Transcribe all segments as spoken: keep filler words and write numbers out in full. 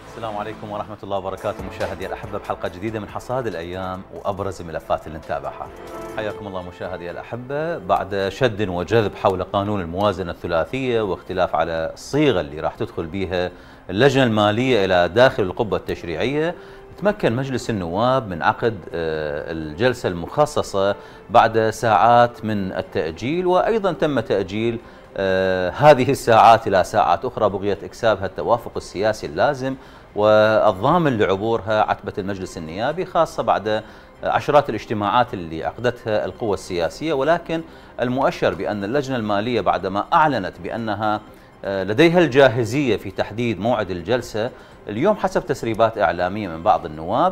السلام عليكم ورحمة الله وبركاته مشاهدي الأحبة بحلقة جديدة من حصاد الأيام وأبرز الملفات اللي نتابعها. حياكم الله مشاهدي الأحبة. بعد شد وجذب حول قانون الموازنة الثلاثية واختلاف على الصيغة اللي راح تدخل بها اللجنة المالية إلى داخل القبة التشريعية، تمكن مجلس النواب من عقد الجلسة المخصصة بعد ساعات من التأجيل، وأيضا تم تأجيل هذه الساعات إلى ساعات أخرى بغية إكسابها التوافق السياسي اللازم والضامن لعبورها عتبة المجلس النيابي، خاصة بعد عشرات الاجتماعات اللي عقدتها القوى السياسية. ولكن المؤشر بأن اللجنة المالية بعدما أعلنت بأنها لديها الجاهزية في تحديد موعد الجلسة اليوم حسب تسريبات إعلامية من بعض النواب،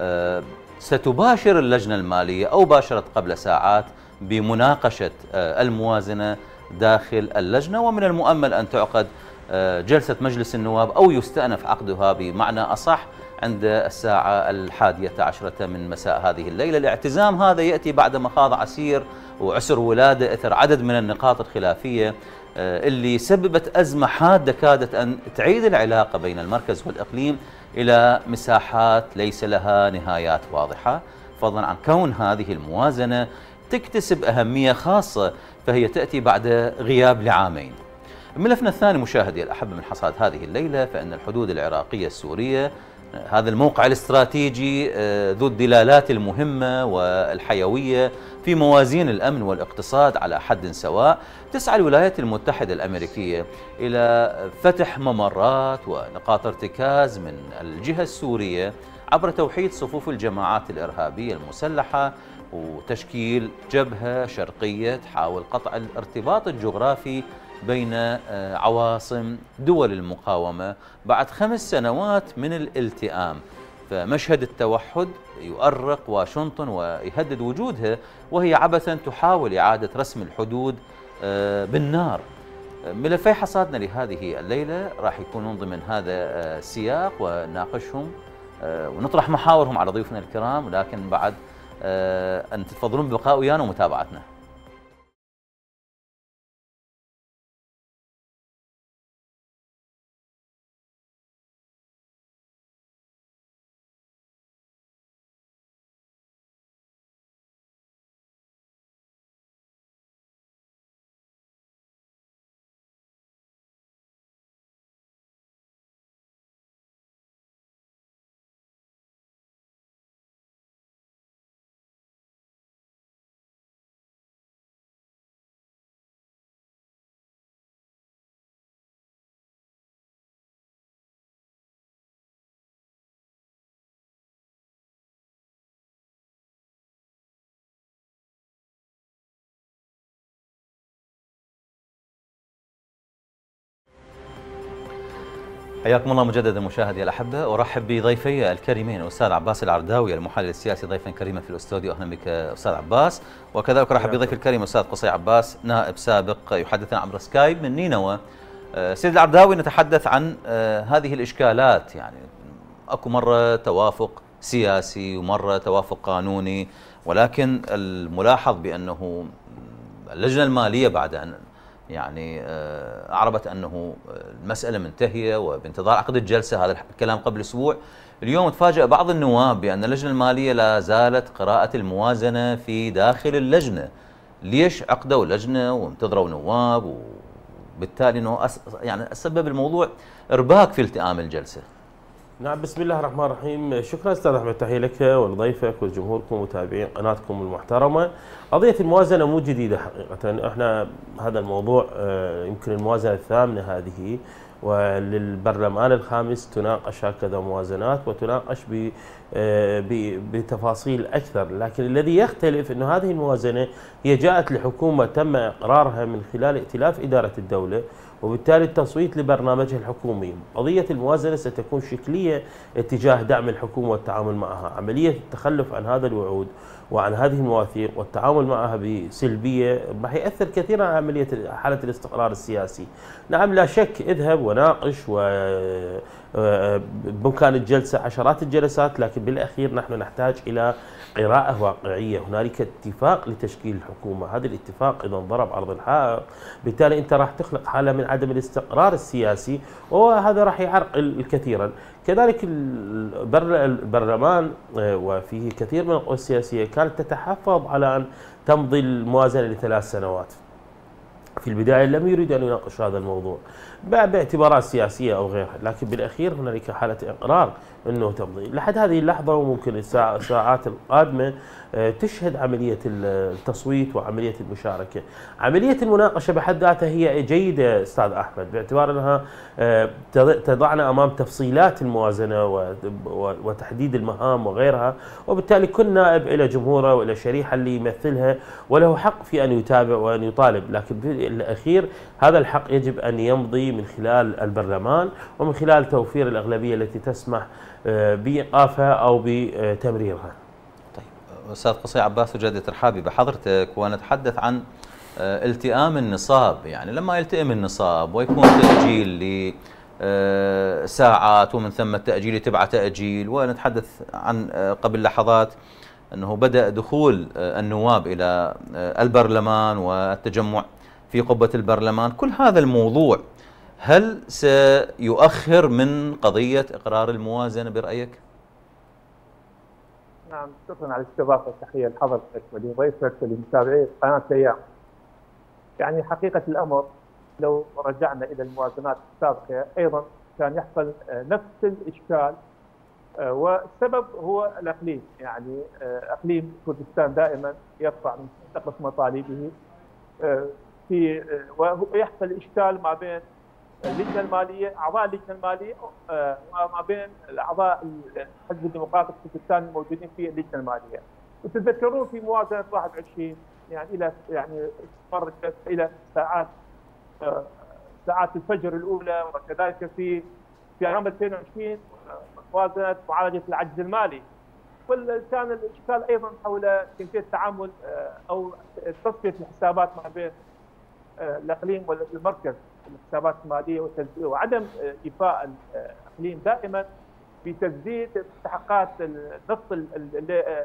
ستباشر اللجنة المالية أو باشرت قبل ساعات بمناقشة الموازنة داخل اللجنة، ومن المؤمل أن تعقد جلسة مجلس النواب أو يستأنف عقدها بمعنى أصح عند الساعة الحادية عشرة من مساء هذه الليلة. الاعتزام هذا يأتي بعد مخاض عسير وعسر ولادة إثر عدد من النقاط الخلافية اللي سببت أزمة حادة كادت أن تعيد العلاقة بين المركز والإقليم إلى مساحات ليس لها نهايات واضحة، فضلا عن كون هذه الموازنة تكتسب أهمية خاصة فهي تأتي بعد غياب لعامين. ملفنا الثاني مشاهدي الأحبة من حصاد هذه الليلة، فإن الحدود العراقية السورية، هذا الموقع الاستراتيجي ذو الدلالات المهمة والحيوية في موازين الأمن والاقتصاد على حد سواء، تسعى الولايات المتحدة الأمريكية إلى فتح ممرات ونقاط ارتكاز من الجهة السورية عبر توحيد صفوف الجماعات الإرهابية المسلحة وتشكيل جبهة شرقية تحاول قطع الارتباط الجغرافي بين عواصم دول المقاومة بعد خمس سنوات من الالتئام. فمشهد التوحد يؤرق واشنطن ويهدد وجودها، وهي عبثا تحاول إعادة رسم الحدود بالنار. ملفي حصادنا لهذه الليلة راح يكونون ضمن هذا السياق ونناقشهم ونطرح محاورهم على ضيوفنا الكرام، ولكن بعد أن تتفضلون ببقاء ويانا ومتابعتنا. حياكم الله مجددا مشاهدي الأحبة. أرحب بضيفي الكريمين الأستاذ عباس العرداوي المحلل السياسي ضيفا كريما في الاستوديو. أهلا بك أستاذ عباس. وكذلك أرحب بضيفي الكريم الأستاذ قصي عباس نائب سابق يحدثنا عبر سكايب من نينوى. سيد العرداوي، نتحدث عن هذه الإشكالات، يعني أكو مرة توافق سياسي ومرة توافق قانوني، ولكن الملاحظ بأنه اللجنة المالية بعد أن يعني أعربت أنه المسألة منتهية وبانتظار عقد الجلسة، هذا الكلام قبل أسبوع، اليوم تفاجأ بعض النواب بأن اللجنة المالية لا زالت قراءة الموازنة في داخل اللجنة. ليش عقدوا لجنة وانتظروا نواب؟ وبالتالي أنه يعني سبب الموضوع إرباك في التئام الجلسة. نعم، بسم الله الرحمن الرحيم. شكرا استاذ احمد، تحيه لك ولضيفك ولجمهوركم ومتابعين قناتكم المحترمه. قضيه الموازنه مو جديده حقيقه، احنا هذا الموضوع يمكن الموازنه الثامنه هذه، وللبرلمان الخامس تناقش هكذا موازنات وتناقش بتفاصيل اكثر، لكن الذي يختلف انه هذه الموازنه هي جاءت لحكومه تم اقرارها من خلال ائتلاف اداره الدوله، وبالتالي التصويت لبرنامجها الحكومي. قضية الموازنة ستكون شكلية اتجاه دعم الحكومة والتعامل معها. عملية التخلف عن هذا الوعود وعن هذه المواثيق والتعامل معها بسلبية راح يأثر كثيرا على عملية حالة الاستقرار السياسي. نعم، لا شك، اذهب وناقش و بإمكان الجلسة عشرات الجلسات، لكن بالأخير نحن نحتاج إلى قراءة واقعية. هنالك اتفاق لتشكيل الحكومة، هذا الاتفاق إذا انضرب عرض الحائط بالتالي أنت راح تخلق حالة من عدم الاستقرار السياسي، وهذا راح يعرقل كثيرا. كذلك البرلمان وفيه كثير من القوى السياسية كانت تتحفظ على أن تمضي الموازنة لثلاث سنوات. في البداية لم يريد أن يناقش هذا الموضوع باعتبارات سياسية أو غيرها، لكن بالأخير هنالك حالة إقرار أنه تمضي. لحد هذه اللحظة وممكن الساعات القادمة تشهد عملية التصويت وعملية المشاركة. عملية المناقشة بحد ذاتها هي جيدة أستاذ أحمد، باعتبار أنها تضعنا أمام تفصيلات الموازنة وتحديد المهام وغيرها، وبالتالي كل نائب إلى جمهوره وإلى شريحة اللي يمثلها وله حق في أن يتابع وأن يطالب، لكن في الأخير هذا الحق يجب أن يمضي من خلال البرلمان ومن خلال توفير الأغلبية التي تسمح بإيقافها أو بتمريرها. أستاذ قصي عباس، وجدي ترحابي بحضرتك ونتحدث عن التئام النصاب. يعني لما يلتئم النصاب ويكون تأجيل لساعات ومن ثم التأجيل يتبع تأجيل، ونتحدث عن قبل لحظات أنه بدأ دخول النواب إلى البرلمان والتجمع في قبة البرلمان، كل هذا الموضوع هل سيؤخر من قضية إقرار الموازنة برأيك؟ نعم، شكرا على الاستضافه والتحيه لحضرتك ولضيفك ولمتابعي قناه الايام. يعني حقيقه الامر لو رجعنا الى الموازنات السابقه ايضا كان يحصل نفس الاشكال، والسبب هو الاقليم. يعني اقليم كردستان دائما يرفع من سقف مطالبه في ويحصل اشكال ما بين اللجنه الماليه، اعضاء اللجنه الماليه وما بين الاعضاء الحزب الديمقراطي الكردستاني الموجودين في اللجنه الماليه. وتتذكرون في موازنه واحد وعشرين يعني الى يعني استمرت الى ساعات ساعات الفجر الاولى، وكذلك في في عام ألفين وعشرين موازنه معالجه العجز المالي. وكان الاشكال ايضا حول كيفيه التعامل او تصفيه الحسابات ما بين الاقليم والمركز، الحسابات الماليه وعدم ايفاء الاقليم دائما بتسديد مستحقات النفط اللي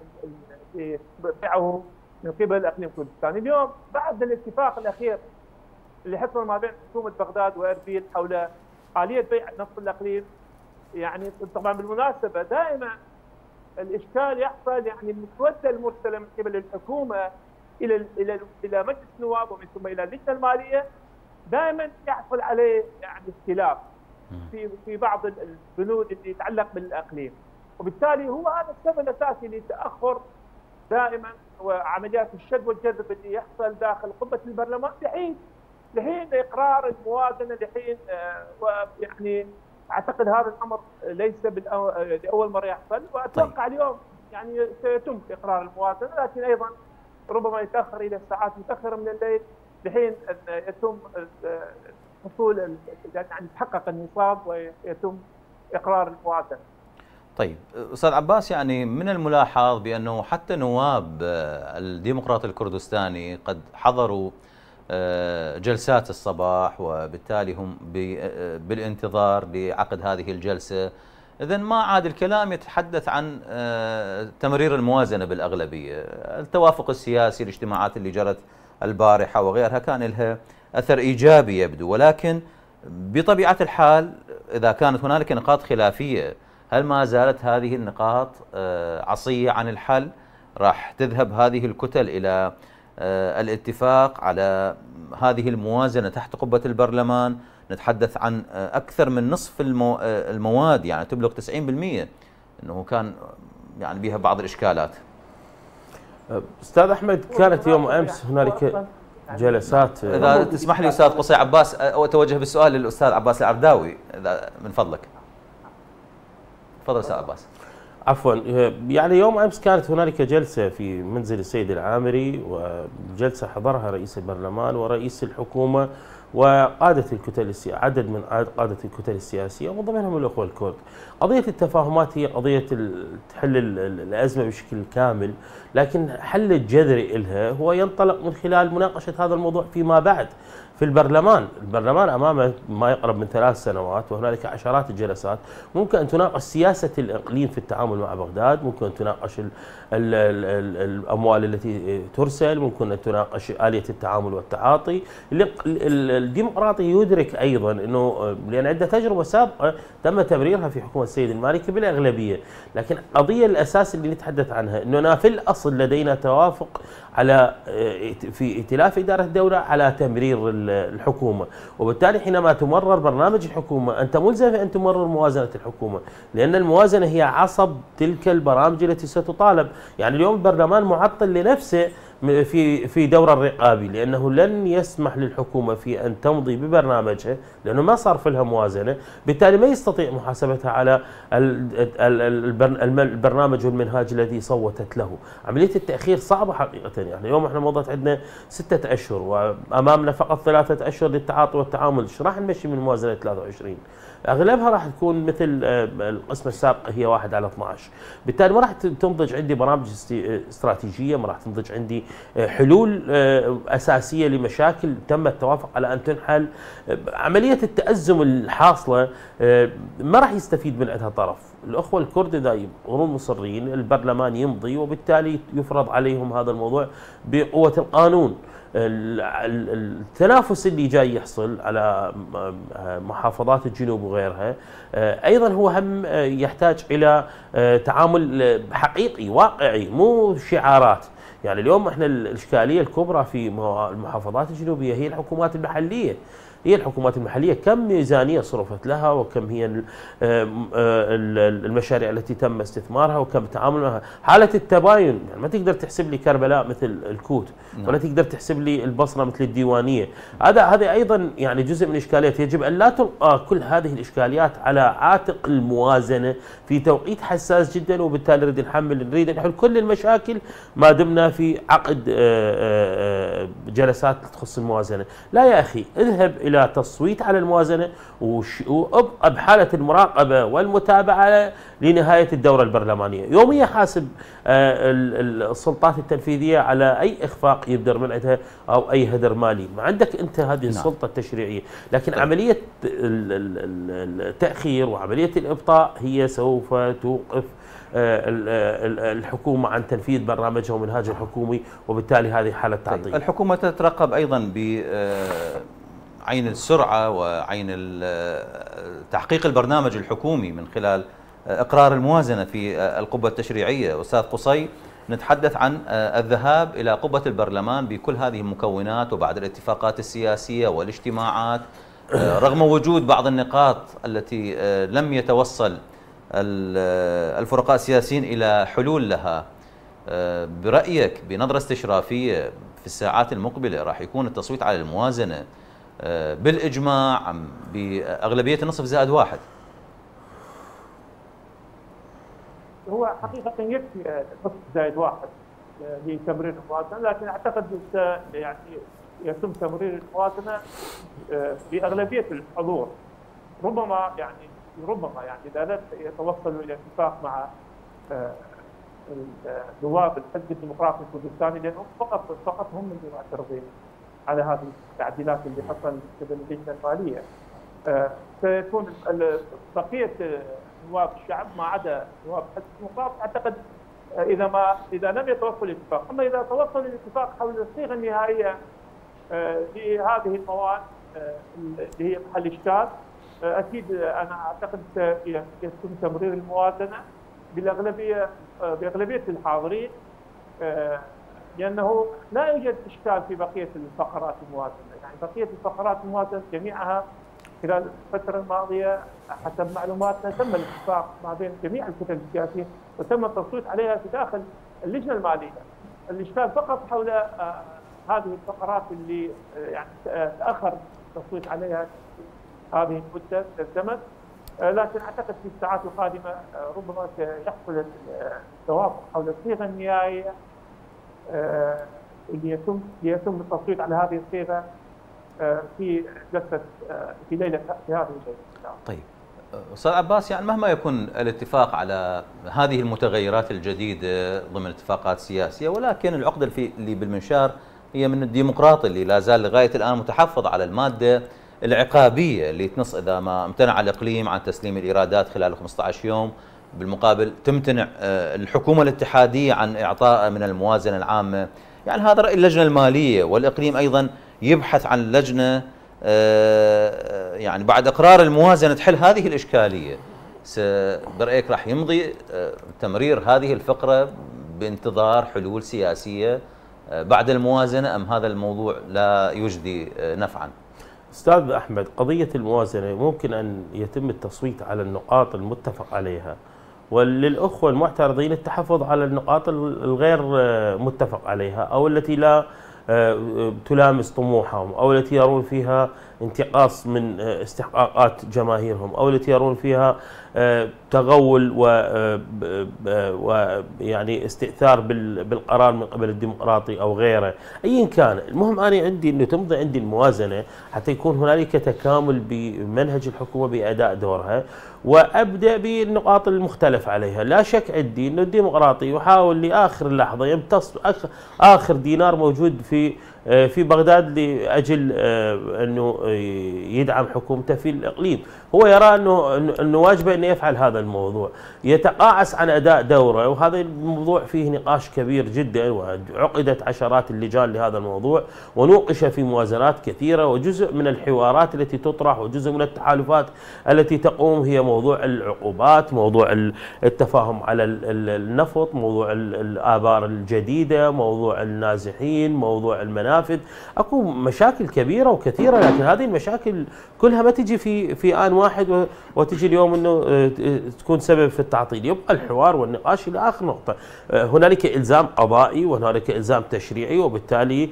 بيعه من قبل اقليم كردستان. اليوم بعد الاتفاق الاخير اللي حصل ما بين حكومه بغداد واربيل حول آلية بيع نفط الاقليم، يعني طبعا بالمناسبه دائما الاشكال يحصل يعني المسوده المرسله من قبل الحكومه الى الى الى مجلس النواب ومن ثم الى اللجنه الماليه، دائما يحصل عليه يعني اختلاف في في بعض البنود اللي تتعلق بالاقليم، وبالتالي هو هذا السبب الاساسي لتاخر دائما وعمليات الشد والجذب اللي يحصل داخل قبه البرلمان لحين لحين اقرار الموازنه، لحين ويعني اعتقد هذا الامر ليس لاول مره يحصل، واتوقع طيب. اليوم يعني سيتم اقرار الموازنه، لكن ايضا ربما يتاخر الى ساعات متاخره من الليل لحين ان يتم حصول يعني يتحقق النصاب ويتم اقرار الموازنه. طيب استاذ عباس، يعني من الملاحظ بانه حتى نواب الديمقراطي الكردستاني قد حضروا جلسات الصباح، وبالتالي هم بالانتظار لعقد هذه الجلسه. إذن ما عاد الكلام يتحدث عن تمرير الموازنة بالأغلبية. التوافق السياسي، الاجتماعات اللي جرت البارحة وغيرها كان لها أثر إيجابي يبدو، ولكن بطبيعة الحال إذا كانت هنالك نقاط خلافية، هل ما زالت هذه النقاط عصية عن الحل؟ راح تذهب هذه الكتل إلى الاتفاق على هذه الموازنة تحت قبة البرلمان. نتحدث عن أكثر من نصف المو... المواد، يعني تبلغ تسعين بالمئة، أنه كان يعني بها بعض الإشكالات. أستاذ أحمد، كانت يوم أمس هنالك جلسات. إذا تسمح لي أستاذ قصي عباس أتوجه بالسؤال للأستاذ عباس العرداوي إذا من فضلك. تفضل أستاذ عباس. عفوا، يعني يوم أمس كانت هنالك جلسة في منزل السيد العامري، وجلسة حضرها رئيس البرلمان ورئيس الحكومة وقادة الكتل السياسية، عدد من قادة الكتل السياسية ومن ضمنهم الأخوة الكرد. قضية التفاهمات هي قضية تحل الأزمة بشكل كامل، لكن حل الجذري لها هو ينطلق من خلال مناقشة هذا الموضوع فيما بعد. في البرلمان، البرلمان امامه ما يقرب من ثلاث سنوات وهنالك عشرات الجلسات، ممكن ان تناقش سياسه الاقليم في التعامل مع بغداد، ممكن ان تناقش ال ال ال الاموال التي ترسل، ممكن ان تناقش اليه التعامل والتعاطي. الديمقراطي يدرك ايضا انه لان عنده تجربه سابقه تم تمريرها في حكومه السيد المالكي بالاغلبيه، لكن القضيه الاساس اللي نتحدث عنها اننا في الاصل لدينا توافق على في ائتلاف اداره الدوله على تمرير الحكومه، وبالتالي حينما تمرر برنامج الحكومه انت ملزم ان تمرر موازنه الحكومه، لان الموازنه هي عصب تلك البرامج التي ستطالب. يعني اليوم البرلمان معطل لنفسه في في دور الرقابي، لانه لن يسمح للحكومه في ان تمضي ببرنامجها لانه ما صار في لها موازنه، بالتالي ما يستطيع محاسبتها على البرنامج والمنهاج الذي صوتت له. عمليه التاخير صعبه حقيقه، يعني اليوم احنا مضت عندنا سته اشهر وامامنا فقط ثلاثه اشهر للتعاطي والتعامل، ايش راح نمشي من موازنه ثلاثة وعشرين؟ اغلبها راح تكون مثل القسمه السابقه هي واحد على اثني عشر، بالتالي ما راح تنضج عندي برامج استراتيجيه، ما راح تنضج عندي حلول اساسيه لمشاكل تم التوافق على ان تنحل. عمليه التازم الحاصله ما راح يستفيد من عندها طرف، الاخوه الكرد اذا يبقون مصرين البرلمان يمضي وبالتالي يفرض عليهم هذا الموضوع بقوه القانون. التنافس اللي جاي يحصل على محافظات الجنوب وغيرها ايضا هو هم يحتاج الى تعامل حقيقي واقعي مو شعارات. يعني اليوم احنا الاشكاليه الكبرى في المحافظات الجنوبيه هي الحكومات المحليه، هي الحكومات المحليه كم ميزانيه صرفت لها وكم هي المشاريع التي تم استثمارها وكم التعامل معها. حاله التباين يعني ما تقدر تحسب لي كربلاء مثل الكوت ولا تقدر تحسب لي البصره مثل الديوانيه. هذا هذا ايضا يعني جزء من الاشكاليات، يجب ان لا تلقى كل هذه الاشكاليات على عاتق الموازنه في توقيت حساس جدا، وبالتالي نريد نحمل نريد نحل كل المشاكل ما دمنا في عقد جلسات تخص الموازنه. لا يا اخي، اذهب الى تصويت على الموازنه وابقى بحاله المراقبه والمتابعه لنهايه الدوره البرلمانيه، يوميا حاسب السلطات التنفيذية على اي اخفاق يبدر من عندها او اي هدر مالي، ما عندك انت هذه السلطه التشريعيه، لكن عمليه التاخير وعمليه الابطاء هي سوف توقف الحكومه عن تنفيذ برنامجها ومنهاجها الحكومي، وبالتالي هذه حاله تعطيل. الحكومه تترقب ايضا ب عين السرعة وعين تحقيق البرنامج الحكومي من خلال إقرار الموازنة في القبة التشريعية. أستاذ قصي، نتحدث عن الذهاب إلى قبة البرلمان بكل هذه المكونات وبعد الاتفاقات السياسية والاجتماعات، رغم وجود بعض النقاط التي لم يتوصل الفرقاء السياسيين إلى حلول لها. برأيك بنظرة استشرافية في الساعات المقبلة راح يكون التصويت على الموازنة بالإجماع بأغلبية النصف زائد واحد؟ هو حقيقة يكفي نصف زائد واحد لتمرير الموازنة، لكن أعتقد يعني يتم تمرير الموازنة بأغلبية الحضور. ربما يعني ربما يعني إذا لم يتوصلوا إلى اتفاق مع نواب الحزب الديمقراطي الكردستاني، لأنهم فقط فقط هم اللي معترضين على هذه التعديلات اللي حصل من قبل اللجنه الماليه. سيكون بقيه نواب الشعب ما عدا نواب حزب الديمقراطي اعتقد اذا ما اذا لم يتوصل الاتفاق، اما اذا توصل الاتفاق حول الصيغه النهائيه لهذه المواد اللي هي محل اشكال، اكيد انا اعتقد سيتم تمرير الموازنه بالاغلبيه باغلبيه الحاضرين، لأنه لا يوجد إشكال في بقية الفقرات الموازنة. يعني بقية الفقرات الموازنة جميعها خلال الفترة الماضية حسب معلوماتنا تم الاتفاق ما بين جميع الكتل السياسية وتم التصويت عليها في داخل اللجنة المالية. الإشكال فقط حول هذه الفقرات اللي يعني تأخر التصويت عليها هذه المدة الزمن، لكن أعتقد في الساعات القادمة ربما سيحصل التوافق حول الصيغة النهائية اللي يتم يتم التصويت على هذه الصيغه في جلسه في ليله في هذه الليله. طيب استاذ عباس، يعني مهما يكون الاتفاق على هذه المتغيرات الجديده ضمن اتفاقات سياسيه، ولكن العقده اللي بالمنشار هي من الديمقراطي اللي لا زال لغايه الان متحفظ على الماده العقابيه اللي تنص اذا ما امتنع الاقليم عن تسليم الايرادات خلال خمسة عشر يوم، بالمقابل تمتنع الحكومه الاتحاديه عن اعطاء من الموازنه العامه. يعني هذا راي اللجنه الماليه، والاقليم ايضا يبحث عن لجنه يعني بعد اقرار الموازنه تحل هذه الاشكاليه. برايك راح يمضي تمرير هذه الفقره بانتظار حلول سياسيه بعد الموازنه، ام هذا الموضوع لا يجدي نفعا؟ استاذ احمد، قضيه الموازنه ممكن ان يتم التصويت على النقاط المتفق عليها، وللاخوه المعترضين التحفظ على النقاط الغير متفق عليها او التي لا تلامس طموحهم او التي يرون فيها انتقاص من استحقاقات جماهيرهم او التي يرون فيها تغول ويعني استئثار بالقرار من قبل الديمقراطي او غيره، ايا كان. المهم انا عندي انه تمضي عندي الموازنه حتى يكون هنالك تكامل بمنهج الحكومه باداء دورها، وابدا بالنقاط المختلف عليها. لا شك عندي انه الديمقراطي يحاول لاخر لحظه يمتص اخر دينار موجود في في بغداد لاجل انه يدعم حكومته في الاقليم. هو يرى انه انه واجبه انه يفعل هذا الموضوع، يتقاعس عن اداء دوره، وهذا الموضوع فيه نقاش كبير جدا، وعقدت عشرات اللجان لهذا الموضوع، ونوقش في موازنات كثيره، وجزء من الحوارات التي تطرح وجزء من التحالفات التي تقوم هي موضوع العقوبات، موضوع التفاهم على النفط، موضوع الآبار الجديده، موضوع النازحين، موضوع المنافذ. اكو مشاكل كبيره وكثيره، لكن هذه المشاكل كلها ما تجي في في ان واحد وتجي اليوم انه تكون سبب في التعطيل. يبقى الحوار والنقاش الى اخر نقطه. هنالك الزام قضائي وهنالك الزام تشريعي، وبالتالي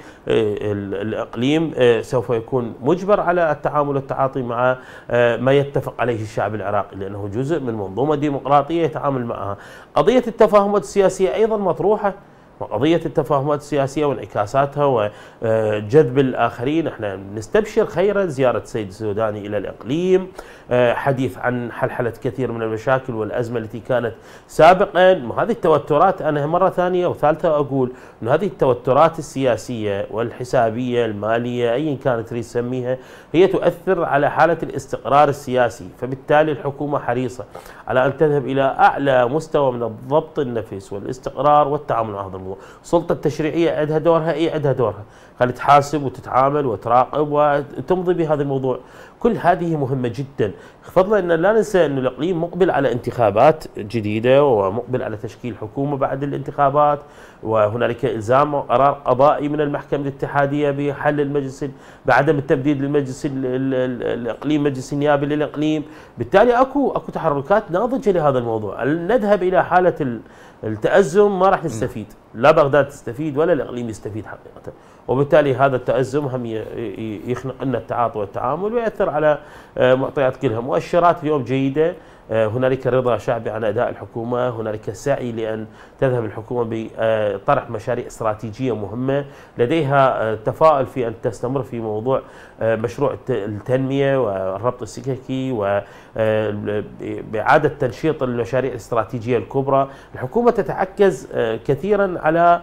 الاقليم سوف يكون مجبر على التعامل والتعاطي مع ما يتفق عليه الشعب العراقي، لانه جزء من منظومه ديمقراطيه يتعامل معها. قضيه التفاهمات السياسيه ايضا مطروحه، وقضية التفاهمات السياسية وانعكاساتها وجذب الآخرين. احنا نستبشر خيرا زيارة السيد السوداني إلى الإقليم، حديث عن حلحلة كثير من المشاكل والأزمة التي كانت سابقا. هذه التوترات، أنا مرة ثانية وثالثة أقول أن هذه التوترات السياسية والحسابية المالية أيا كانت تريد تسميها، هي تؤثر على حالة الاستقرار السياسي، فبالتالي الحكومة حريصة على أن تذهب إلى أعلى مستوى من الضبط النفس والاستقرار والتعامل مع هذا الموضوع. السلطة التشريعية عندها دورها، إيه عندها دورها، خلي تحاسب وتتعامل وتراقب وتمضي بهذا الموضوع. كل هذه مهمة جدا، فضلا أن لا ننسى أن الإقليم مقبل على انتخابات جديدة ومقبل على تشكيل حكومة بعد الانتخابات، وهنالك إلزام وقرار قضائي من المحكمة الاتحادية بحل المجلس بعدم التمديد للمجلس الإقليم، مجلس النيابي للإقليم. بالتالي أكو أكو تحركات ناضجة لهذا الموضوع. نذهب إلى حالة التأزم ما راح نستفيد، لا بغداد تستفيد ولا الإقليم يستفيد حقيقة، وبالتالي هذا التأزم هم يخنق لنا التعاطي والتعامل ويأثر على معطيات كلها. مؤشرات اليوم جيدة، هنالك رضا شعبي عن أداء الحكومة، هنالك سعي لأن تذهب الحكومة بطرح مشاريع استراتيجية مهمة، لديها تفاؤل في أن تستمر في موضوع مشروع التنمية والربط السككي وبإعادة تنشيط المشاريع الاستراتيجية الكبرى. الحكومة تتعكز كثيرا على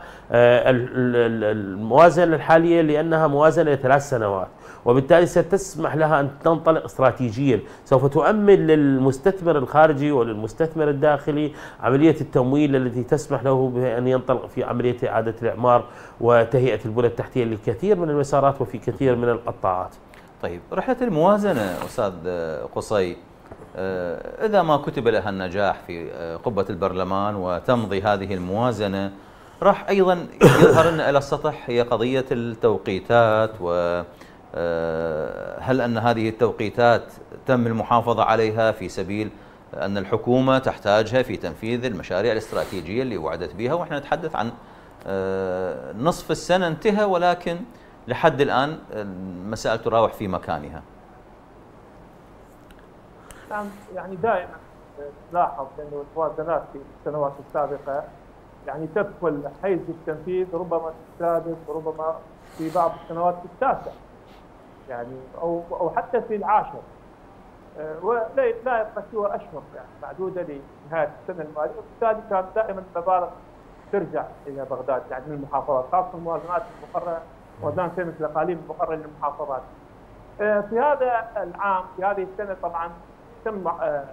الموازنة الحالية لأنها موازنة لثلاث سنوات، وبالتالي ستسمح لها أن تنطلق استراتيجيا، سوف تؤمن للمستثمر الخارجي وللمستثمر الداخلي عملية التمويل التي تسمح له بأن ينطلق في عملية إعادة الإعمار وتهيئة البنى التحتية للكثير من المسارات وفي كثير من القطاعات. طيب، رحلة الموازنة أستاذ قصي، إذا ما كتب لها النجاح في قبة البرلمان وتمضي هذه الموازنة، راح أيضا يظهر لنا إلى السطح هي قضية التوقيتات، و هل أن هذه التوقيتات تم المحافظة عليها في سبيل أن الحكومة تحتاجها في تنفيذ المشاريع الاستراتيجية اللي وعدت بها؟ وإحنا نتحدث عن نصف السنة انتهى، ولكن لحد الآن المسائل تراوح في مكانها. يعني دائما نلاحظ أن الموازنات في السنوات السابقة يعني تدخل حيز التنفيذ ربما السادس وربما في بعض السنوات في التاسع، يعني او او حتى في العاشر، ولا لا يبقى سوى اشهر يعني معدوده لنهايه السنه الماليه، وبالتالي كان دائما المبالغ ترجع الى بغداد يعني من المحافظات، خاصه الموازنات المقرره وزان سمة الأقاليم المقررة للمحافظات. في هذا العام في هذه السنة طبعا تم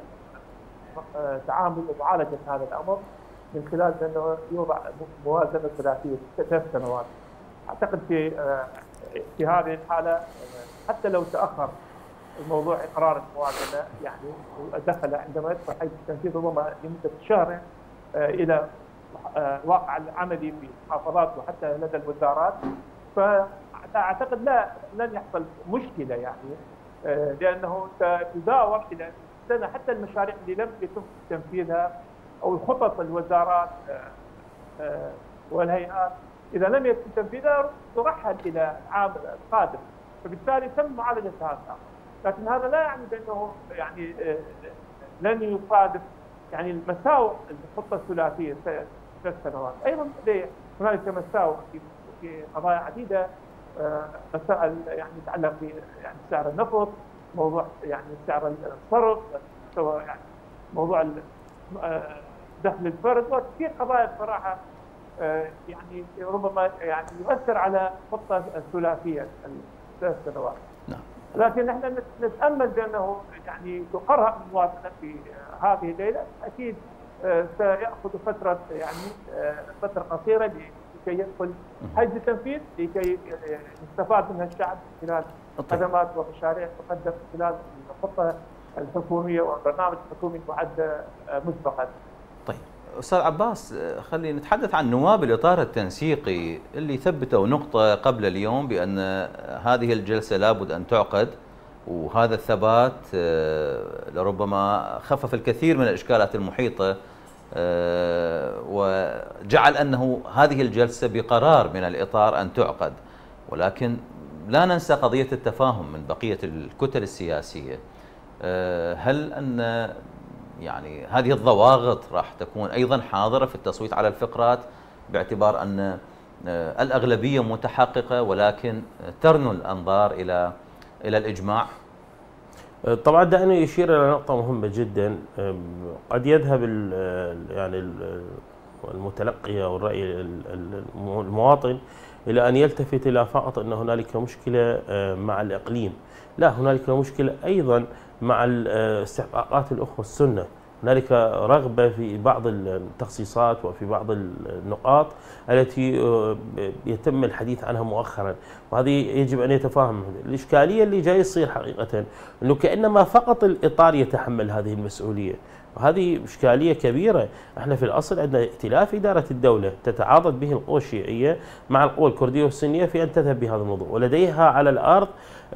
تعامل ومعالجة هذا الأمر من خلال أنه يوضع موازنة ثلاثية ثلاث سنوات. أعتقد في في هذه الحالة حتى لو تأخر الموضوع إقرار الموازنة يعني دخل عندما يدخل حيز التنفيذ ربما لمدة شهر إلى الواقع العملي في المحافظات وحتى لدى الوزارات، فأعتقد لا لن يحصل مشكلة يعني لأنه تداور إلى سنة حتى المشاريع اللي لم يتم تنفيذها أو خطط الوزارات والهيئات إذا لم يتم تنفيذها ترحل إلى العام القادم، فبالتالي تم معالجة هذا الأمر. لكن هذا لا يعني بأنه يعني لن يصادف يعني المساوئ الخطة الثلاثية ثلاث سنوات. أيضا هنالك مساوئ في قضايا عديدة، مسائل يعني تتعلق ب يعني سعر النفط، موضوع يعني سعر الصرف، يعني موضوع دخل الفرد، وكثير قضايا بصراحة يعني ربما يعني يؤثر على الخطة الثلاثية الثلاث سنوات. نعم. لكن احنا نتامل بانه يعني تقرر المواطنه في هذه الليله، اكيد سياخذ فتره يعني فتره قصيره لكي يدخل حيز التنفيذ لكي يستفاد منها الشعب خلال خدمات ومشاريع تقدم خلال الخطه الحكوميه والبرنامج الحكومي المعد مسبقا. طيب استاذ عباس، خلينا نتحدث عن نواب الاطار التنسيقي اللي ثبتوا نقطه قبل اليوم بان هذه الجلسه لابد ان تعقد، وهذا الثبات لربما خفف الكثير من الاشكالات المحيطه وجعل انه هذه الجلسه بقرار من الاطار ان تعقد. ولكن لا ننسى قضيه التفاهم من بقيه الكتل السياسيه. هل ان يعني هذه الضواغط راح تكون أيضا حاضرة في التصويت على الفقرات باعتبار أن الأغلبية متحققة ولكن ترنو الأنظار إلى إلى الإجماع؟ طبعا دعني يشير إلى نقطة مهمة جدا. قد يذهب يعني المتلقي أو الرأي المواطن إلى أن يلتفت إلى فقط أن هنالك مشكلة مع الإقليم. لا، هنالك مشكلة أيضا مع استحقاقات الأخوة السنة. هنالك رغبة في بعض التخصيصات وفي بعض النقاط التي يتم الحديث عنها مؤخرا، وهذه يجب أن يتفاهم. الإشكالية اللي جاي يصير حقيقة أنه كأنما فقط الإطار يتحمل هذه المسؤولية، وهذه إشكالية كبيرة. احنا في الأصل عندنا ائتلاف إدارة الدولة تتعاضد به القوى الشيعية مع القوى الكردية والسنية في أن تذهب بهذا الموضوع، ولديها على الأرض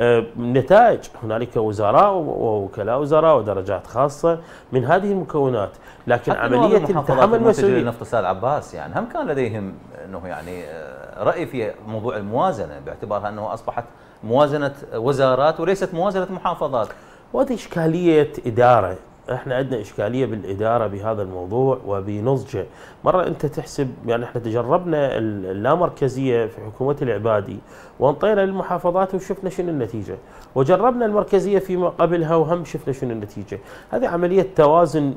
نتائج. هنالك وزراء ووكلاء وزراء ودرجات خاصة من هذه المكونات، لكن عملية التحمل مسؤولية النفط استاذ عباس يعني هم كان لديهم انه يعني رأي في موضوع الموازنة باعتبارها انه اصبحت موازنة وزارات وليست موازنة محافظات. وهذه إشكالية إدارة. احنا عندنا اشكاليه بالاداره بهذا الموضوع وبنضجه. مره انت تحسب يعني احنا تجربنا اللامركزيه في حكومه العبادي وانطينا للمحافظات وشفنا شنو النتيجه، وجربنا المركزيه فيما قبلها وهم شفنا شنو النتيجه. هذه عمليه توازن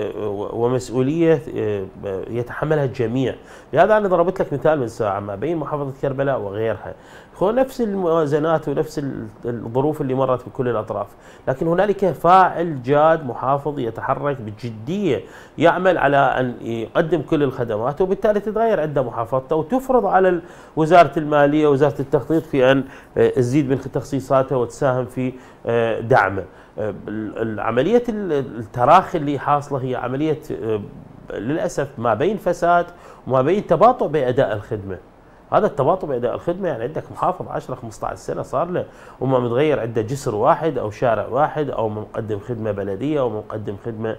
ومسؤوليه يتحملها الجميع. لهذا انا ضربت لك مثال من ساعه ما بين محافظه كربلاء وغيرها، هو نفس الموازنات ونفس الظروف اللي مرت في كل الاطراف، لكن هنالك فاعل جاد محافظ يتحرك بجديه يعمل على ان يقدم كل الخدمات، وبالتالي تتغير عنده محافظته وتفرض على وزاره الماليه ووزاره التخطيط في ان تزيد من تخصيصاته وتساهم في دعمه. عمليه التراخي اللي حاصله هي عمليه للاسف ما بين فساد وما بين تباطؤ باداء الخدمه. هذا التباطؤ باداء الخدمه يعني عندك محافظ عشرة خمسة عشر سنه صار له وما متغير عنده جسر واحد او شارع واحد او مقدم خدمه بلديه او مقدم خدمه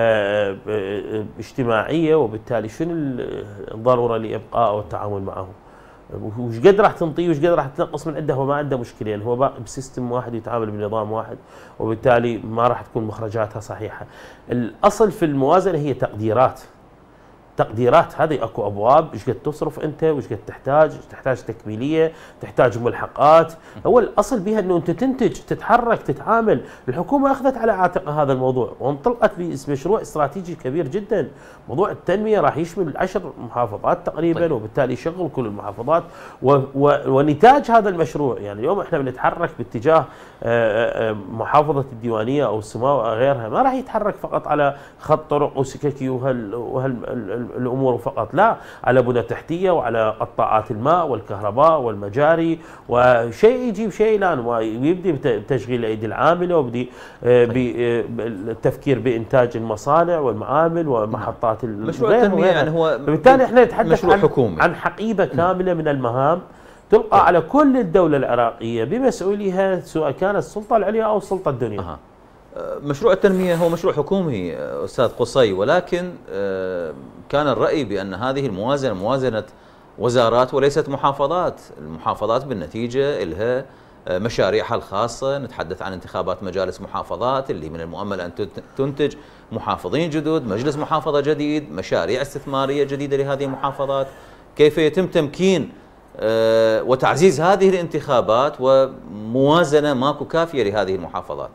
اجتماعيه، وبالتالي شنو الضروره لابقائه والتعامل معه؟ وش قد راح تنطيه وش قد راح تنقص من عنده؟ هو ما عنده مشكله يعني هو باقي بسيستم واحد يتعامل بنظام واحد، وبالتالي ما راح تكون مخرجاتها صحيحه. الاصل في الموازنه هي تقديرات. تقديرات هذه اكو ابواب، ايش قد تصرف انت وايش قد تحتاج، تحتاج تكميليه، تحتاج ملحقات. هو الاصل بها انه انت تنتج، تتحرك، تتعامل. الحكومه اخذت على عاتقها هذا الموضوع وانطلقت بمشروع استراتيجي كبير جدا. موضوع التنميه راح يشمل عشر محافظات تقريبا، طيب. وبالتالي يشغل كل المحافظات و و ونتاج هذا المشروع. يعني اليوم احنا بنتحرك باتجاه محافظه الديوانيه او السماوه او غيرها، ما راح يتحرك فقط على خط طرق وسككي وهال وهالامور فقط، لا، على بنى تحتيه وعلى قطاعات الماء والكهرباء والمجاري، وشيء يجيب شيء الان، ويبدي بتشغيل الايدي العامله، وبدي بالتفكير بانتاج المصانع والمعامل ومحطات مشروع التنميه. يعني هو فبالتالي احنا نتحدث عن, حكومي. عن حقيبه كامله من المهام تلقى على كل الدولة العراقية بمسؤوليها، سواء كانت السلطة العليا أو السلطة الدنيا. أه. مشروع التنمية هو مشروع حكومي أستاذ قصي، ولكن كان الرأي بأن هذه الموازنة موازنة وزارات وليست محافظات. المحافظات بالنتيجة لها مشاريعها الخاصة، نتحدث عن انتخابات مجالس محافظات اللي من المؤمل أن تنتج محافظين جدد، مجلس محافظة جديد، مشاريع استثمارية جديدة لهذه المحافظات. كيف يتم تمكين أه وتعزيز هذه الانتخابات وموازنة ماكو كافية لهذه المحافظات؟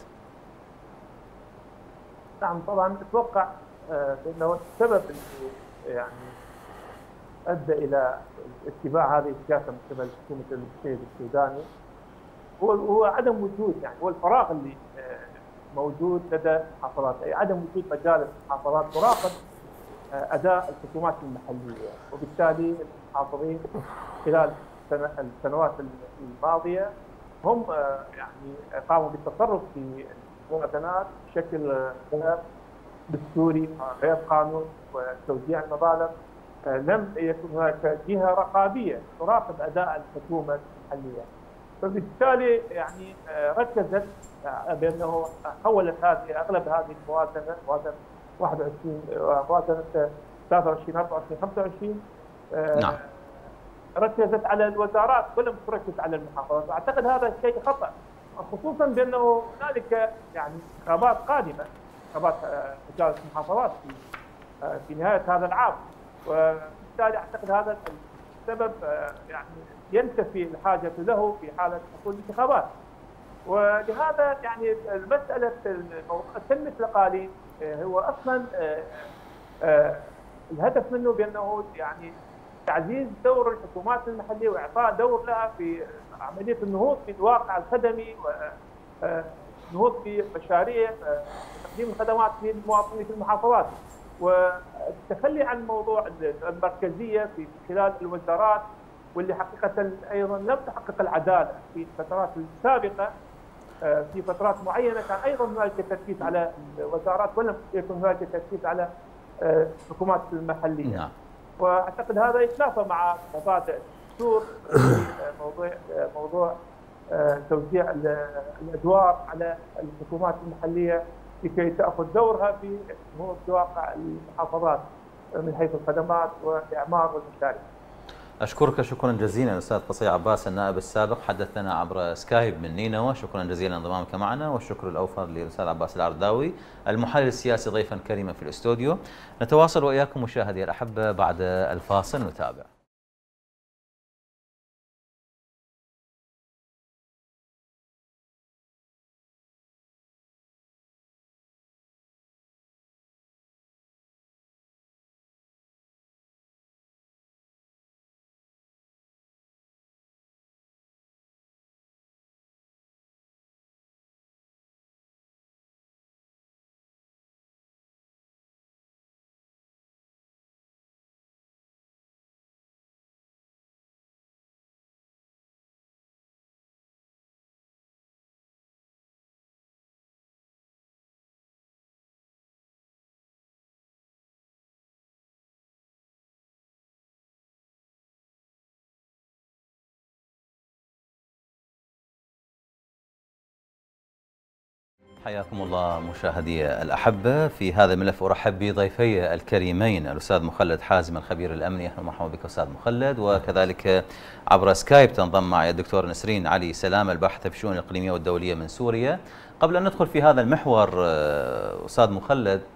نعم طبعا اتوقع أه انه السبب اللي يعني ادى الى اتباع هذه السياسه من قبل حكومه السيد السوداني هو هو عدم وجود، يعني هو الفراغ اللي أه موجود لدى المحافظات، اي عدم وجود مجالس محافظات تراقب أه اداء الحكومات المحليه، وبالتالي المحافظين خلال السنوات الماضيه هم يعني قاموا بالتصرف في الموازنات بشكل غير دستوري غير قانون وتوزيع المظالم. لم يكن هناك جهه رقابيه تراقب اداء الحكومه المحليه، فبالتالالي يعني ركزت بانه حولت هذه اغلب هذه الموازنه موازنه واحد وعشرين موازنه ثلاثة وعشرين أربعة وعشرين خمسة وعشرين نعم ركزت على الوزارات ولم تركز على المحافظات، واعتقد هذا الشيء خطا، خصوصا بانه هنالك يعني انتخابات قادمه، انتخابات مجالس المحافظات في في نهايه هذا العام، وبالتالي اعتقد هذا السبب يعني ينتفي الحاجه له في حاله حصول الانتخابات. ولهذا يعني مساله تنميه الاقاليم هو اصلا الهدف منه بانه يعني تعزيز دور الحكومات المحليه واعطاء دور لها في عمليه النهوض بالواقع الخدمي والنهوض بمشاريع تقديم الخدمات للمواطنين في المحافظات، والتخلي عن موضوع المركزيه في خلال الوزارات واللي حقيقه ايضا لم تحقق العداله في الفترات السابقه. في فترات معينه كان ايضا هناك تركيز على الوزارات ولم يكن هناك تركيز على الحكومات المحليه. نعم. واعتقد هذا يتنافى مع مبادئ الدستور في موضوع موضوع توزيع الادوار على الحكومات المحليه لكي تاخذ دورها في نهوض بواقع المحافظات من حيث الخدمات والاعمار والمشاريع. أشكرك شكرا جزيلا أستاذ قصي عباس النائب السابق، حدثنا عبر سكايب من نينوى. شكرا جزيلا لانضمامك معنا، والشكر الأوفر للأستاذ عباس العرداوي المحلل السياسي ضيفا كريما في الاستوديو. نتواصل وإياكم مشاهدي الأحبة بعد الفاصل، نتابع. حياكم الله مشاهدي الأحبة في هذا الملف. أرحب بضيفي الكريمين الأستاذ مخلد حازم الخبير الأمني. أهلا ومرحبا بك أستاذ مخلد. وكذلك عبر سكايب تنضم معي الدكتور نسرين علي سلام الباحثة في الشؤون الإقليمية والدولية من سوريا. قبل أن ندخل في هذا المحور أستاذ مخلد،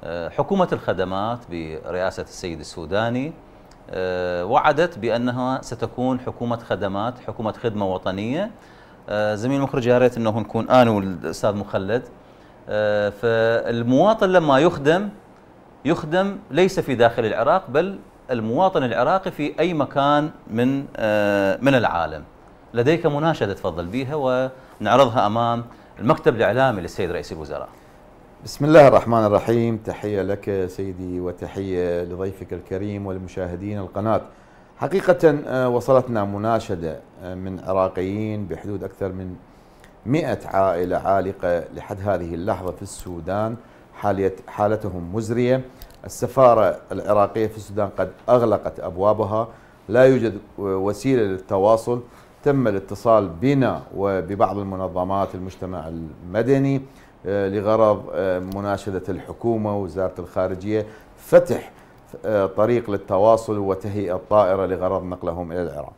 حكومة الخدمات برئاسة السيد السوداني وعدت بأنها ستكون حكومة خدمات، حكومة خدمة وطنية. زميل المخرج يا ريت أنه نكون أنا والأستاذ مخلد. فالمواطن لما يخدم يخدم ليس في داخل العراق، بل المواطن العراقي في أي مكان من من العالم. لديك مناشدة تفضل بها ونعرضها أمام المكتب الإعلامي للسيد رئيس الوزراء. بسم الله الرحمن الرحيم. تحية لك سيدي وتحية لضيفك الكريم ولمشاهدين القناة. حقيقة وصلتنا مناشدة من عراقيين بحدود أكثر من مئة عائلة عالقة لحد هذه اللحظة في السودان، حالتهم مزرية. السفارة العراقية في السودان قد أغلقت أبوابها، لا يوجد وسيلة للتواصل. تم الاتصال بنا وببعض المنظمات المجتمع المدني لغرض مناشدة الحكومة ووزارة الخارجية فتح طريق للتواصل وتهيئة طائرة لغرض نقلهم إلى العراق.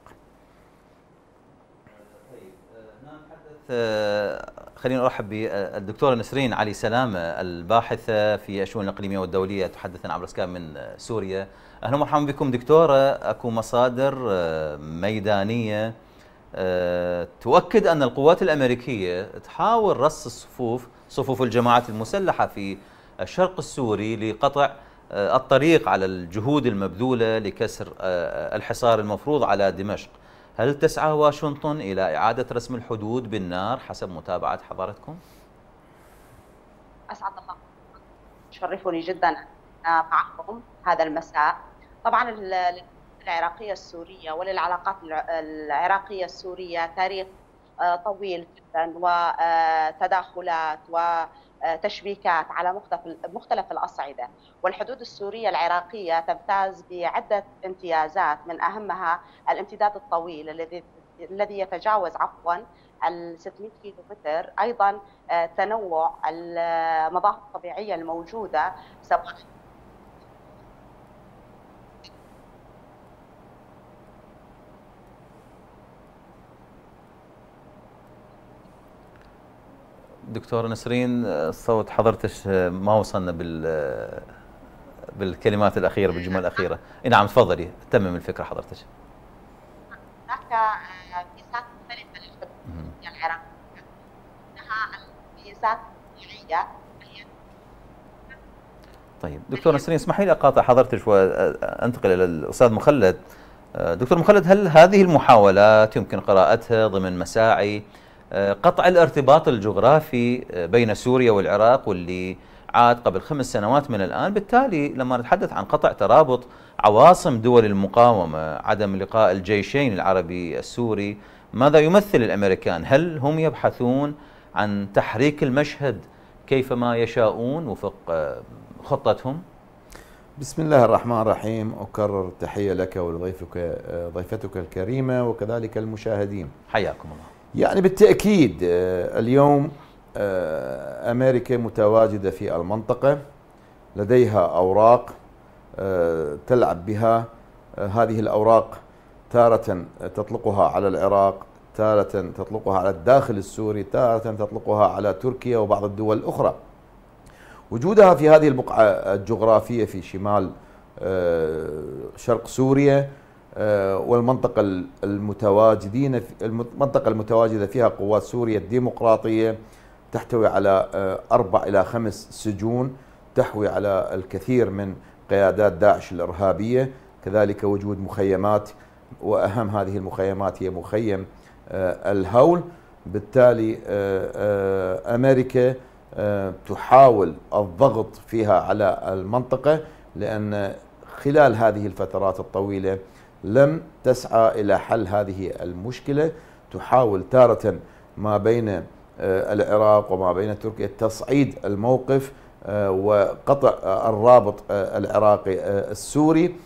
خلينا أرحب بالدكتورة نسرين علي سلامة الباحثة في الشؤون الإقليمية والدولية، تحدثنا عبر سكايب من سوريا. أهلا ومرحبا بكم دكتورة. أكو مصادر ميدانية تؤكد أن القوات الأمريكية تحاول رص الصفوف صفوف الجماعات المسلحة في الشرق السوري لقطع الطريق على الجهود المبذولة لكسر الحصار المفروض على دمشق. هل تسعى واشنطن إلى إعادة رسم الحدود بالنار حسب متابعة حضرتكم؟ أسعد الله، شرفني جدا معكم هذا المساء. طبعا العراقية السورية وللعلاقات العراقية السورية تاريخ طويل جدا وتداخلات وتشبيكات على مختلف مختلف الأصعدة، والحدود السورية العراقية تمتاز بعدة امتيازات، من أهمها الامتداد الطويل الذي الذي يتجاوز عفوا ال ستمئة كيلو متر، أيضا تنوع المظاهر الطبيعية الموجودة سواء دكتورة نسرين، صوت حضرتك ما وصلنا بال بالكلمات الأخيرة بالجمل الأخيرة. نعم تفضلي، تمم الفكرة حضرتك. هناك ميزات مختلفة للحدود العراقية، منها الميزات الطبيعية. طيب دكتورة نسرين اسمحي لي أقاطع حضرتك وأنتقل إلى الأستاذ مخلد. دكتور مخلد، هل هذه المحاولات يمكن قراءتها ضمن مساعي قطع الارتباط الجغرافي بين سوريا والعراق واللي عاد قبل خمس سنوات من الآن؟ بالتالي لما نتحدث عن قطع ترابط عواصم دول المقاومة، عدم لقاء الجيشين العربي السوري، ماذا يمثل الأمريكان؟ هل هم يبحثون عن تحريك المشهد كيفما يشاءون وفق خطتهم؟ بسم الله الرحمن الرحيم. أكرر تحية لك ولضيفك ضيفتك الكريمة وكذلك المشاهدين. حياكم الله. يعني بالتأكيد اليوم أمريكا متواجدة في المنطقة، لديها أوراق تلعب بها. هذه الأوراق تارة تطلقها على العراق، تارة تطلقها على الداخل السوري، تارة تطلقها على تركيا وبعض الدول الأخرى. وجودها في هذه البقعة الجغرافية في شمال شرق سوريا والمنطقة المتواجدين المنطقة المتواجدة فيها قوات سوريا الديمقراطية، تحتوي على أربع إلى خمس سجون، تحوي على الكثير من قيادات داعش الإرهابية، كذلك وجود مخيمات، وأهم هذه المخيمات هي مخيم الهول. بالتالي أمريكا تحاول الضغط فيها على المنطقة، لأن خلال هذه الفترات الطويلة لم تسعى إلى حل هذه المشكلة. تحاول تارة ما بين العراق وما بين تركيا تصعيد الموقف وقطع الرابط العراقي السوري.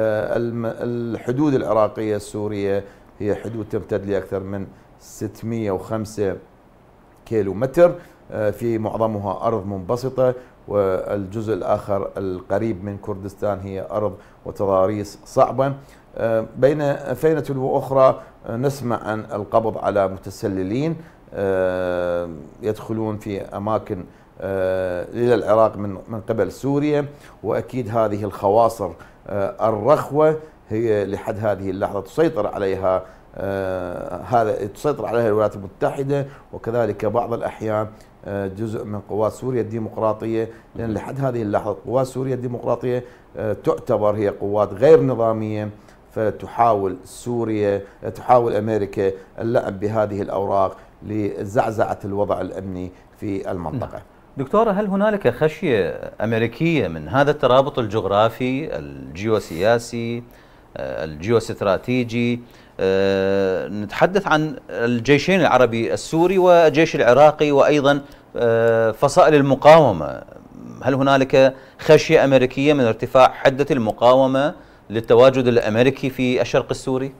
الحدود العراقية السورية هي حدود تمتد لأكثر من ستمئة وخمسة كيلو متر، في معظمها أرض منبسطة، والجزء الآخر القريب من كردستان هي أرض وتضاريس صعبة. بين فينة وأخرى نسمع عن القبض على متسللين يدخلون في أماكن إلى العراق من من قبل سوريا، وأكيد هذه الخواصر الرخوة هي لحد هذه اللحظة تسيطر عليها هذا تسيطر عليها الولايات المتحدة، وكذلك بعض الأحيان جزء من قوات سوريا الديمقراطية، لأن لحد هذه اللحظة قوات سوريا الديمقراطية تعتبر هي قوات غير نظامية، فتحاول سوريا تحاول أمريكا اللعب بهذه الأوراق لزعزعة الوضع الأمني في المنطقة. دكتورة، هل هنالك خشية أمريكية من هذا الترابط الجغرافي الجيوسياسي الجيوستراتيجي؟ أه نتحدث عن الجيشين العربي السوري والجيش العراقي وأيضا أه فصائل المقاومة، هل هنالك خشية أمريكية من ارتفاع حدة المقاومة للتواجد الأمريكي في الشرق السوري؟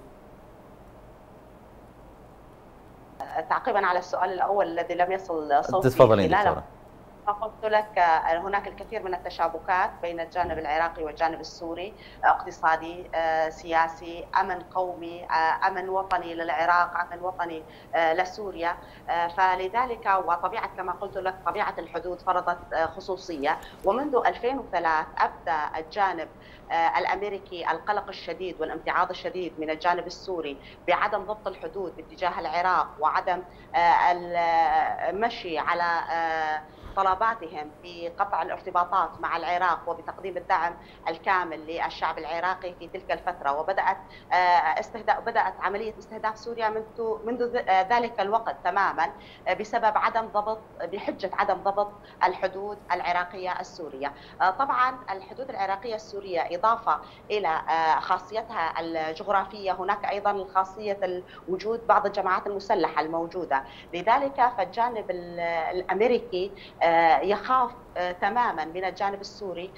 تعقيبا على السؤال الأول الذي لم يصل صوتي تفضلين دكتورة. قلت لك هناك الكثير من التشابكات بين الجانب العراقي والجانب السوري، اقتصادي، سياسي، امن قومي، امن وطني للعراق، امن وطني لسوريا. فلذلك وطبيعه كما قلت لك طبيعه الحدود فرضت خصوصيه، ومنذ ألفين وثلاثة ابدى الجانب الامريكي القلق الشديد والامتعاض الشديد من الجانب السوري بعدم ضبط الحدود باتجاه العراق وعدم المشي على طلباتهم بقطع الارتباطات مع العراق وبتقديم الدعم الكامل للشعب العراقي في تلك الفترة. وبدأت استهداف بدأت عملية استهداف سوريا منذ منذ ذلك الوقت تماما بسبب عدم ضبط بحجة عدم ضبط الحدود العراقية السورية. طبعا الحدود العراقية السورية إضافة إلى خاصيتها الجغرافية، هناك أيضا خاصية وجود بعض الجماعات المسلحة الموجودة، لذلك فالجانب الأمريكي يخاف تماما من الجانب السوري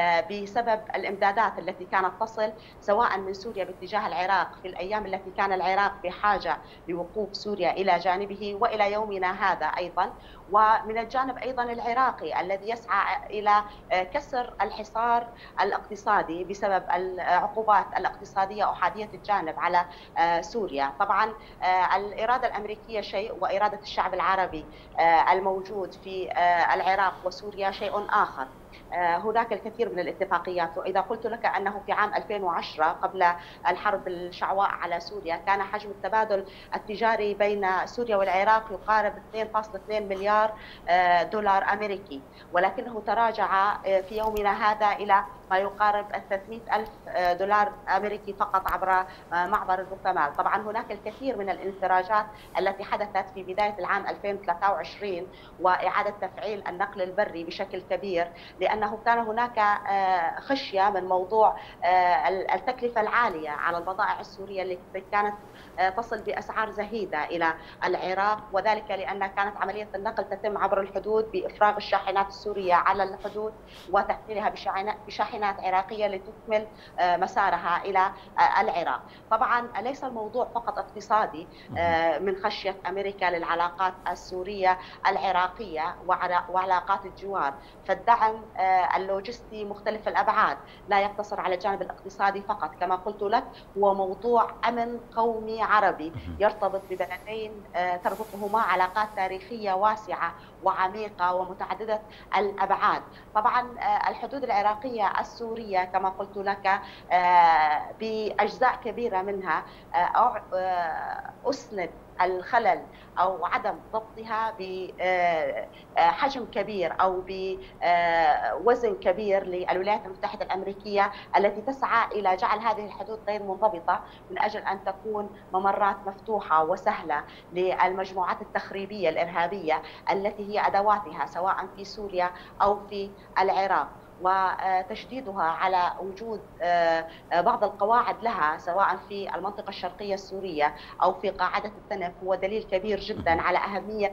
بسبب الامدادات التي كانت تصل سواء من سوريا باتجاه العراق في الايام التي كان العراق بحاجه لوقوف سوريا الى جانبه والى يومنا هذا ايضا، ومن الجانب ايضا العراقي الذي يسعى الى كسر الحصار الاقتصادي بسبب العقوبات الاقتصاديه احاديه الجانب على سوريا. طبعا الاراده الامريكيه شيء واراده الشعب العربي الموجود في العراق وسوريا شيء آخر. هناك الكثير من الاتفاقيات، وإذا قلت لك أنه في عام ألفين وعشرة قبل الحرب الشعواء على سوريا كان حجم التبادل التجاري بين سوريا والعراق يقارب اثنين فاصلة اثنين مليار دولار أمريكي، ولكنه تراجع في يومنا هذا إلى ما يقارب ثلاثمئة ألف دولار أمريكي فقط عبر معبر البوكمال. طبعا هناك الكثير من الانفراجات التي حدثت في بداية العام ألفين وثلاثة وعشرين وإعادة تفعيل النقل البري بشكل كبير، لأنه كان هناك خشية من موضوع التكلفة العالية على البضائع السورية التي كانت تصل بأسعار زهيدة إلى العراق، وذلك لأن كانت عملية النقل تتم عبر الحدود بإفراغ الشاحنات السورية على الحدود وتحميلها بشاحنات عراقية لتكمل مسارها إلى العراق. طبعا ليس الموضوع فقط اقتصادي من خشية أمريكا للعلاقات السورية العراقية وعلاقات الجوار، فالدعم اللوجستي مختلف الأبعاد لا يقتصر على الجانب الاقتصادي فقط، كما قلت لك هو موضوع أمن قومي عربي يرتبط ببلدين تربطهما علاقات تاريخية واسعة وعميقة ومتعددة الأبعاد. طبعا الحدود العراقية السورية كما قلت لك بأجزاء كبيرة منها أسند الخلل أو عدم ضبطها بحجم كبير أو بوزن كبير للولايات المتحدة الأمريكية التي تسعى إلى جعل هذه الحدود غير منضبطة من أجل أن تكون ممرات مفتوحة وسهلة للمجموعات التخريبية الإرهابية التي هي أدواتها سواء في سوريا أو في العراق، وتشديدها على وجود بعض القواعد لها سواء في المنطقة الشرقية السورية أو في قاعدة التنف هو دليل كبير جدا على أهمية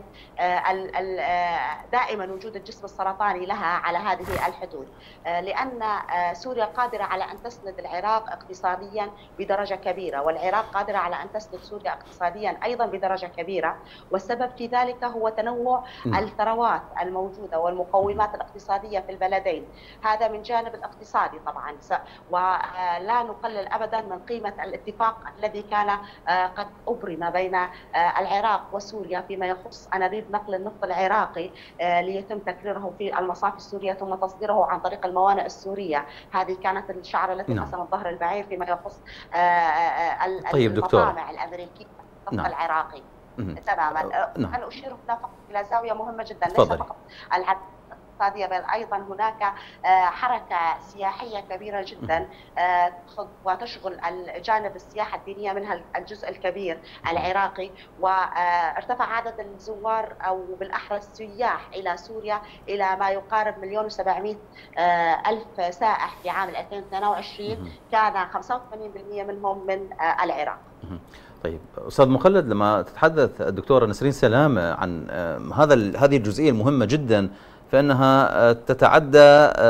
دائما وجود الجسم السرطاني لها على هذه الحدود، لأن سوريا قادرة على أن تسند العراق اقتصاديا بدرجة كبيرة، والعراق قادرة على أن تسند سوريا اقتصاديا أيضا بدرجة كبيرة، والسبب في ذلك هو تنوع الثروات الموجودة والمقومات الاقتصادية في البلدين. هذا من جانب الاقتصادي طبعا، ولا نقلل أبدا من قيمة الاتفاق الذي كان قد أبرم بين العراق وسوريا فيما يخص أنابيب نقل النفط العراقي ليتم تكريره في المصافي السورية ثم تصديره عن طريق الموانئ السورية. هذه كانت الشعرة التي نعم. قسمت ظهر البعير فيما يخص طيب المطامع الأمريكية النفط نعم. العراقي. مم. تماما. نعم. أنا أشير هنا فقط إلى زاوية مهمة جدا، ليس تفضلي. فقط العدد الاقتصادية بل أيضا هناك حركة سياحية كبيرة جدا تأخذ وتشغل الجانب السياحة الدينية منها الجزء الكبير العراقي، وارتفع عدد الزوار أو بالأحرى السياح إلى سوريا إلى ما يقارب مليون وسبعمائة ألف سائح في عام ألفين واثنين وعشرين، كان خمسة وثمانين بالمئة منهم من العراق. طيب استاذ مخلد، لما تتحدث الدكتوره نسرين سلامه عن هذا هذه الجزئيه المهمه جدا، فانها تتعدى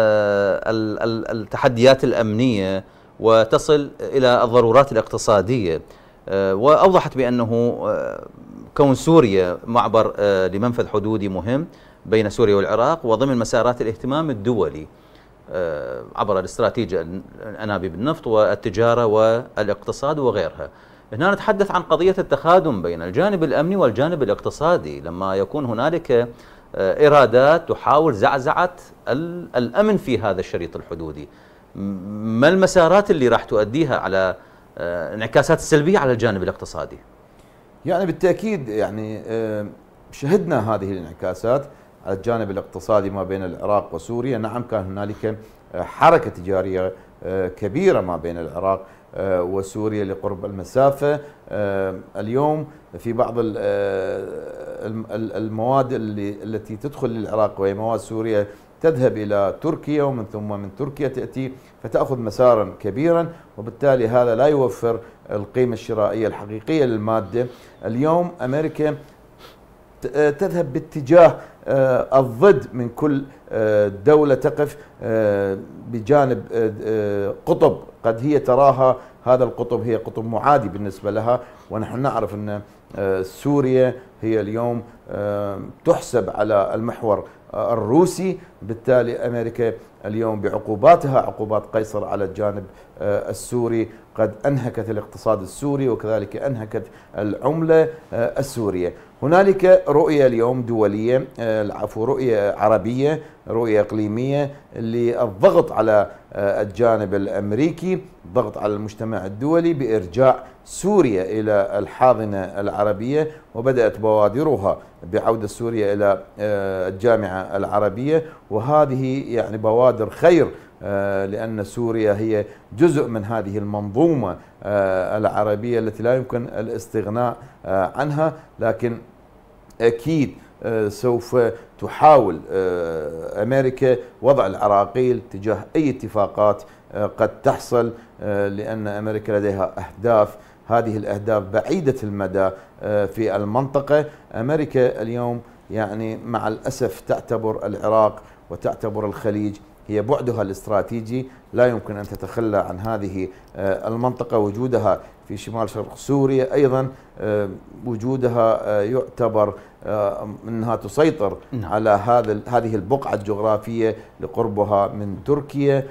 التحديات الامنيه وتصل الى الضرورات الاقتصاديه، واوضحت بانه كون سوريا معبر لمنفذ حدودي مهم بين سوريا والعراق وضمن مسارات الاهتمام الدولي عبر الاستراتيجيه انابيب النفط والتجاره والاقتصاد وغيرها. هنا نتحدث عن قضية التخادم بين الجانب الأمني والجانب الاقتصادي، لما يكون هنالك إرادات تحاول زعزعة الأمن في هذا الشريط الحدودي، ما المسارات اللي راح تؤديها على انعكاسات سلبية على الجانب الاقتصادي؟ يعني بالتأكيد يعني شهدنا هذه الانعكاسات على الجانب الاقتصادي ما بين العراق وسوريا. نعم، كان هنالك حركة تجارية كبيرة ما بين العراق وسوريا لقرب المسافة. اليوم في بعض المواد اللي التي تدخل للعراق وهي مواد سوريا تذهب إلى تركيا، ومن ثم من تركيا تأتي فتأخذ مسارا كبيرا، وبالتالي هذا لا يوفر القيمة الشرائية الحقيقية للمادة. اليوم أمريكا تذهب باتجاه الضد من كل دولة تقف بجانب قطب قد هي تراها هذا القطب هي قطب معادي بالنسبة لها، ونحن نعرف أن سوريا هي اليوم تحسب على المحور الروسي. بالتالي أمريكا اليوم بعقوباتها عقوبات قيصر على الجانب السوري قد أنهكت الاقتصاد السوري وكذلك أنهكت العملة السورية. هنالك رؤية اليوم دولية، العفو رؤية عربية، رؤية إقليمية للضغط على الجانب الأمريكي، الضغط على المجتمع الدولي بإرجاع سوريا إلى الحاضنة العربية، وبدأت بوادرها بعودة سوريا إلى الجامعة العربية، وهذه يعني بوادر خير لأن سوريا هي جزء من هذه المنظومة العربية التي لا يمكن الاستغناء عنها. لكن أكيد سوف تحاول أمريكا وضع العراقيل تجاه أي اتفاقات قد تحصل، لأن أمريكا لديها أهداف، هذه الأهداف بعيدة المدى في المنطقة. أمريكا اليوم يعني مع الأسف تعتبر العراق وتعتبر الخليج هي بعدها الاستراتيجي، لا يمكن أن تتخلى عن هذه المنطقة. وجودها في شمال شرق سوريا أيضا وجودها يعتبر أنها تسيطر نعم. على هذا هذه البقعة الجغرافية لقربها من تركيا،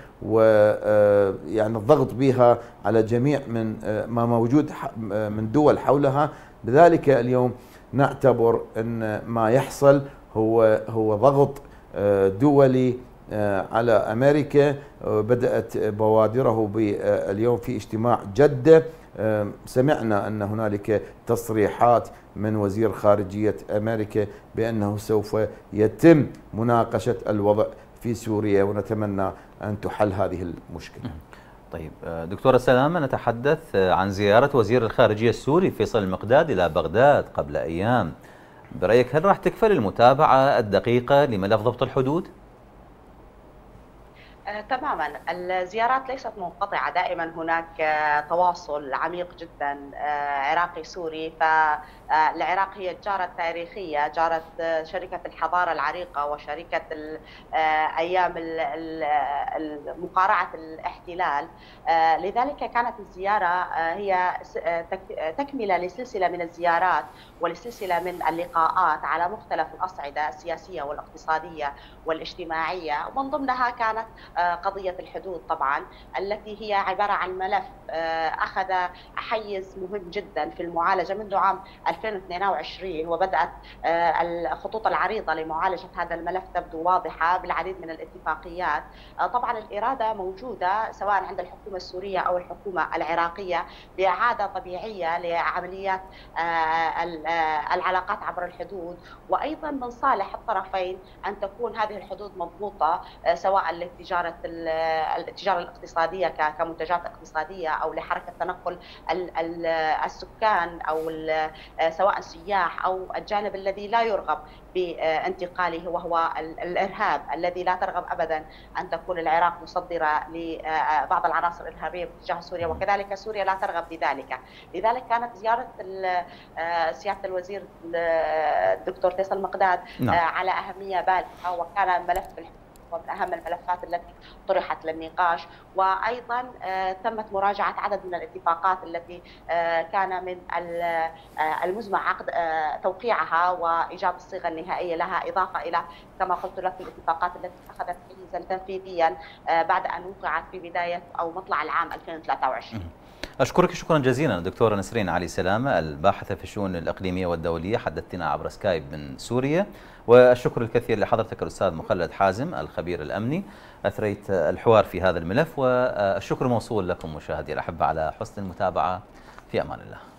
ويعني الضغط بها على جميع من ما موجود من دول حولها. بذلك اليوم نعتبر أن ما يحصل هو هو ضغط دولي على أمريكا. بدأت بوادره اليوم في اجتماع جدة، سمعنا أن هنالك تصريحات من وزير خارجية أمريكا بأنه سوف يتم مناقشة الوضع في سوريا، ونتمنى أن تحل هذه المشكلة. طيب دكتورة سلامة، نتحدث عن زيارة وزير الخارجية السوري فيصل المقداد إلى بغداد قبل أيام، برأيك هل راح تكفل المتابعة الدقيقة لملف ضبط الحدود؟ آه، تماما. الزيارات ليست منقطعة، دائما هناك آه، تواصل عميق جدا آه، عراقي سوري. فالعراق هي الجارة التاريخية، جارة آه، شركة الحضارة العريقة وشركة ال- آه، أيام ال- ال- مقارعة الاحتلال. آه، لذلك كانت الزيارة آه، هي س- آه، تك- آه، تكملة لسلسلة من الزيارات ولسلسلة من اللقاءات على مختلف الأصعدة السياسية والاقتصادية والاجتماعية، ومن ضمنها كانت قضية الحدود طبعا، التي هي عبارة عن ملف أخذ حيز مهم جدا في المعالجة منذ عام ألفين واثنين وعشرين، وبدأت الخطوط العريضة لمعالجة هذا الملف تبدو واضحة بالعديد من الاتفاقيات. طبعا الإرادة موجودة سواء عند الحكومة السورية أو الحكومة العراقية بإعادة طبيعية لعمليات العلاقات عبر الحدود، وأيضا من صالح الطرفين أن تكون هذه الحدود مضبوطة سواء للتجارة التجارة الاقتصادية كمنتجات اقتصادية أو لحركة تنقل السكان أو سواء السياح أو الجانب الذي لا يرغب بانتقاله وهو الإرهاب الذي لا ترغب أبدا أن تكون العراق مصدرة لبعض العناصر الإرهابية باتجاه سوريا، وكذلك سوريا لا ترغب بذلك. لذلك كانت زيارة سيادة الوزير الدكتور فيصل مقداد نعم. على أهمية بالغة، وكان ملف ومن أهم الملفات التي طرحت للنقاش. وأيضا تمت مراجعة عدد من الاتفاقات التي كان من المزمع عقد توقيعها وإيجاد الصيغة النهائية لها، إضافة إلى كما قلت لك الاتفاقات التي أخذت حيزا تنفيذيا بعد أن وقعت في بداية أو مطلع العام ألفين وثلاثة وعشرين. أشكرك شكرا جزيلا دكتورة نسرين علي سلامة، الباحثة في الشؤون الإقليمية والدولية، حدثتنا عبر سكايب من سوريا. والشكر الكثير لحضرتك الأستاذ مخلد حازم الخبير الأمني، أثريت الحوار في هذا الملف، والشكر موصول لكم مشاهدي الأحبة على حسن المتابعة. في أمان الله.